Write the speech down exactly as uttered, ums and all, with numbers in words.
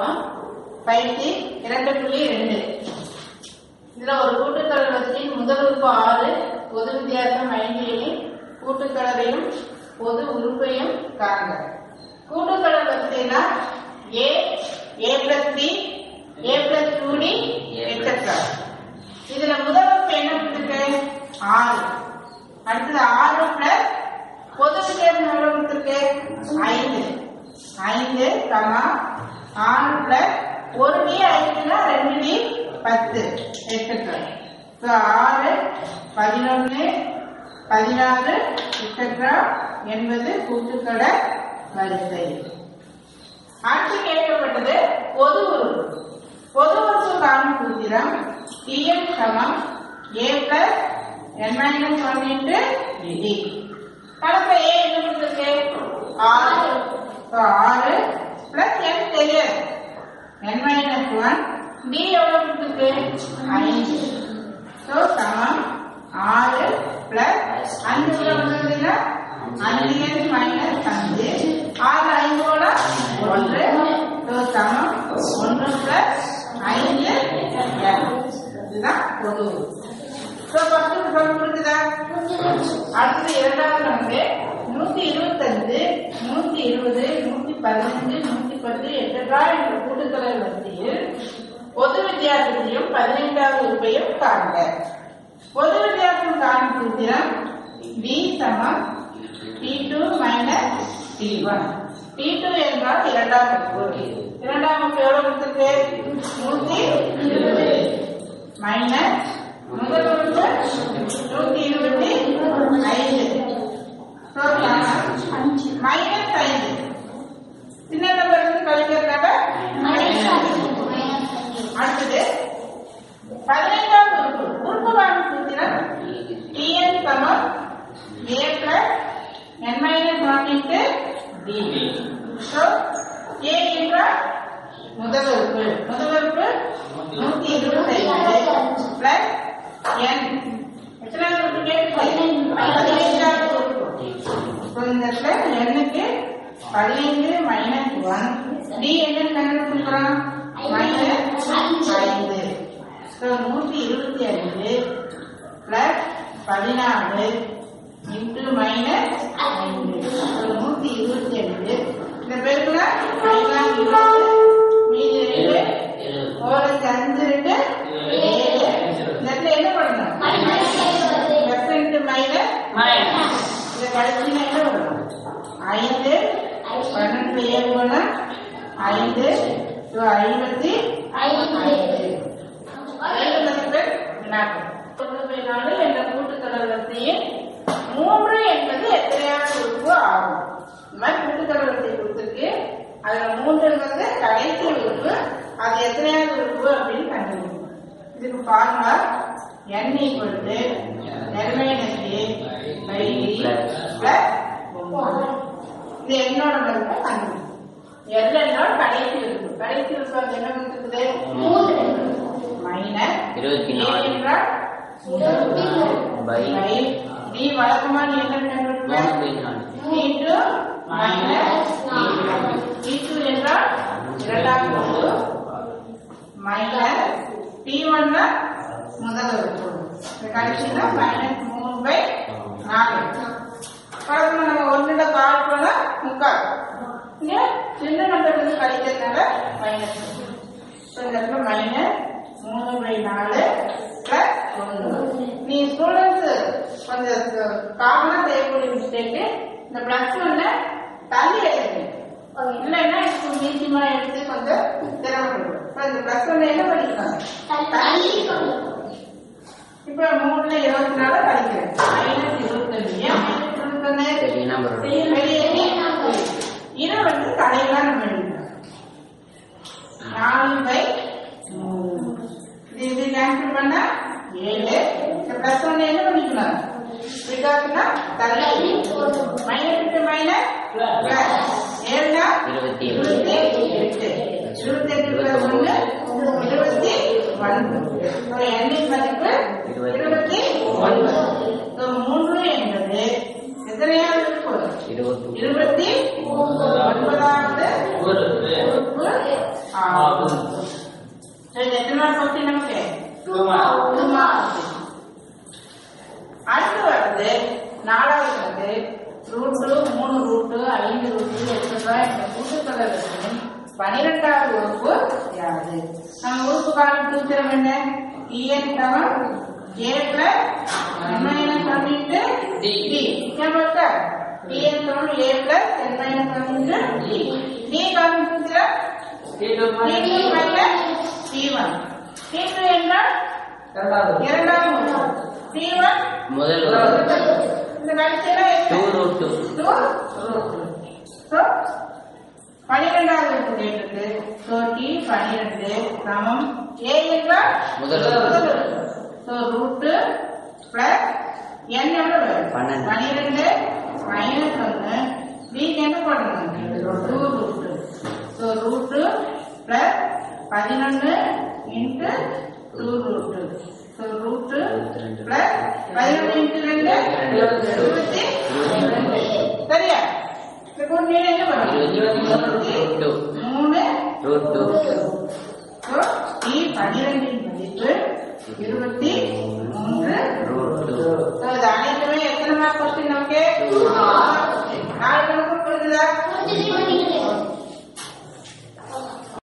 பார்ப்போம். பயிற்சி இரண்டு புள்ளி ரெண்டு. இதுல ஒரு கூட்டுத்தொடர் வரிசையின் முதல் உறுப்பு ஆறு, பொது வித்தியாசம் ஐந்து எனில் கூட்டுத்தொடரையும் பொது உறுப்பையும் காண்க. கூட்டுத்தொடர் வரிசைனா A, A plus B, A plus two D etcetera. இதுல முதல் உறுப்பு என்ன கொடுத்துருக்கு? ஆறு. அடுத்தது ஆறு பிளஸ் பொது வித்தியாசம் எவ்வளவு கொடுத்துருக்கு? ஐந்து. ஐந்து கமா ஆறு பிளஸ் ஒரு டி ஐந்துனா ரெண்டு டி பத்து எக்ஸெட்ரா. ஆறு பதினொன்னு பதினாறு எக்ஸெட்ரா என்பது கூட்டுத்தொடர் வரிசை. அடுத்து கேட்கப்பட்டது பொது உறுப்பு. பொது உறுப்பு காணும் சூத்திரம் Tn சமம் a plus n minus one into D. கணக்கு a என்ன கொடுத்திருக்கு? ஆறு. ஆறு பிளஸ் n தெரியாது, n மைனஸ் ஒன். டி எவ்வளவு கொடுத்திருக்கு? ஐந்து. ஸோ சமம் ஆறு பிளஸ் அஞ்சு கொடுத்ததுன்னா அஞ்சு n மைனஸ் அஞ்சு. ஆறு ஐந்தோட ஒன்று. ஸோ சமம் ஒன்று பிளஸ் ஐந்து. இதுதான் பொது. புரிஞ்சுதா? அடுத்தது இரண்டாவது வந்து நூத்தி இருபத்தி அஞ்சு, நூத்தி இருபது, நூத்தி பதினஞ்சு, நூத்தி பத்து எட்டா என்ற கூட்டுத்தொடர் வரிசையில் பொது வித்தியாசத்தையும் பதினைந்தாவது உறுப்பையும் காண்க. பொது வித்தியாசம் காணும் சூத்திரம் பி சமம் T two minus T one. T two என்றால் இரண்டாம் உறுப்பு. இரண்டாம் உறுப்பு எவ்வளவு கொடுத்திருக்கு? நூத்தி இருபது மைனஸ் முதல் உறுப்பு நூத்தி இருபத்தி ஐந்து. மைனஸ் ஐந்து. சின்ன நம்பர் இருந்து கழிக்கிறதுக்காக அடுத்தது பதினைந்தாவது உறுப்பு. உறுப்பு காணும் சூத்திரம் Tn சமம் a plus n minus one into D. So a என்றால் முதல் உறுப்பு. முதல் உறுப்பு நூத்தி இருபத்தி ஐந்து பிளஸ் n. எத்தனாவது உறுப்பு கேட்டு? பதினைந்தாவது உறுப்பு. இந்த இடத்துல n-க்கு பதினைந்து மைனஸ் ஒன். டி என்னன்னு கண்டுபிடிக்கிறோம்? மைனஸ் ஐந்து. ஸோ நூத்தி இருபத்தி ஐந்து பிளஸ் பதினாறு இன்டு மைனஸ் ஐந்து. நூத்தி இருபத்தி ஐந்து. இந்த பேருக்குள்ள ஐந்தாம் இருபது மீதி ரெண்டு ஓரஞ்சு அஞ்சு ரெண்டு ஏழு. இந்த இடத்துல என்ன பண்ணணும்? Plus into minus. இந்த கடைசியில் என்ன பண்ணணும்? ஐந்து பன்னெண்டு ஏழு போனா ஐந்து ஐம்பத்தி ஐந்து. நாலு என்ற கூட்டுத்தொடர் வரிசையில் மூன்று என்பது எத்தனையாவது உறுப்பு ஆகும்? இந்த மாதிரி கூட்டுத்தொடர் வரிசை கொடுத்திருக்கு. அதுல மூன்று என்பது கடைசி உறுப்பு. அது எத்தனையாவது உறுப்பு அப்படின்னு கண்டுபிடிக்கணும். இதுக்கு formula n equal to n minus a by d plus ஒன்பது. இது என்னோட மதிப்பை கண்டுபிடிக்கணும். n என்னோட கடைசி உறுப்பு. கடைசி உறுப்பு அது என்ன கொடுத்துருக்குது? மைனஸ் இருபத்தி நாலு என்றால் டி வழக்கமா நீ என்ன கண்டுபிடிப்ப? இன்டு மைனஸ் டி டூ என்றால் இரண்டாம் உறுப்பு மைனஸ் டி ஒன் முதல் உறுப்பு. கடைசினா மைனஸ் மூணு பை நாலு. வழக்கமா நம்ம ஒன்னுட கால் போனா முக்கால். இங்க சின்ன நம்பர் வந்து கழிக்கிறதுனால மைனஸ். இந்த இடத்துல மைனஸ் மூணு பை நாலு பிளஸ் ஒன்று. நீ ஸ்டூடெண்ட்ஸ் கொஞ்சம் காமனா செய்யக்கூடிய மிஸ்டேக்கு இந்த பிளஸ் ஒன்ன தள்ளி எடுத்து இல்லைன்னா இப்போ மீசியமா எடுத்து கொஞ்சம் சிரமப்படும். இந்த பிளஸ் ஒன்ன என்ன பண்ணிக்கலாம்? இப்ப மூணுல இருபத்தி நாலு கழிக்கிறேன். மைனஸ் இருபத்தி அஞ்சு. வெளியே இதை வந்து தலையெல்லாம் நம்ம எழுதிக்கலாம். நாலு பை மூணு. இது கேன்சல் பண்ணா ஏழு. பிளஸ் ஒன்னு என்ன பண்ணிக்கலாம்? பிகாஸ்னா தலை மைனஸ் மைனஸ் ஏழுனா இருபத்தி எட்டு. இருபத்தி எட்டு பிளஸ் ஒன்னு இருபத்தி ஒன்பது. எண்ணின் மதிப்பு இருபத்தி ஒன்பது. மூன்று என்பது எத்தனையாவது இருபத்தி ஒன்பதாவது உறுப்பு ஆகும். சரி, எத்தனை மார்க் கொஸ்டின் நமக்கு? Two mark. அடுத்து வருது நாலாவது வந்து ரூட்டு, மூணு ரூட்டு, ஐந்து ரூட்டு, எக்ஸெட்ரா இந்த கூட்டுத்தொடர்களின் பனிரெண்டாவது உறுப்பு யாது? நம்ம உறுப்பு காலம் சூத்திரம் என்ன? En சமம் a plus n minus one into d. கேட்பா? En சமம் a plus n minus one into d. d காலம் சூத்திரம் t two மைனஸ் t one. t two என்றால் இரண்டாவது உறுப்பு, t one முதல் உறுப்பு. இந்த கடைசியில two root two. two root two. So பனிரெண்டாவது உறுப்பு கேட்டிருக்கு. So t பனிரெண்டு சமம் a என்றால் முதல் உறுப்பு. So root plus n எவ்வளவு? பன்னெண்டு. பனிரெண்டு மைனஸ் ஒன்று. b என்ன பண்ணணும்? two root. So root plus பதினொன்று into two root. So root plus பதினொன்று into ரெண்டு இருபத்தி ரெண்டு. சரியா? இந்த கூட்டி என்ன பண்ணணும்? இருபத்தி மூணு root two. So t பனிரெண்டின் மதிப்பு இருபத்தி மூன்று root two. So இது அனைத்துமே எத்தனை மார்க் கொஸ்டின் நமக்கு? நாலு கணக்கு புரிஞ்சுதா?